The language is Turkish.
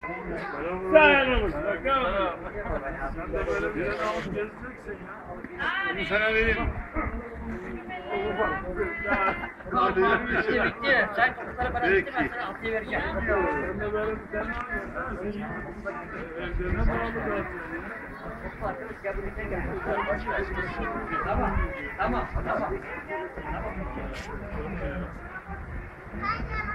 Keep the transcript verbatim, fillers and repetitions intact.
Sağ olun. Bakalım. Sen de böyle bir tane alıp gezeceksin ya. Bunu sana vereyim. Bitti bitti. Sen çocuklara bana bitti, ben sana altıyı vereceğim. Sen de böyle bir tane al ya. Evlerine bağlı zaten. Tamam, tamam, tamam. Tamam.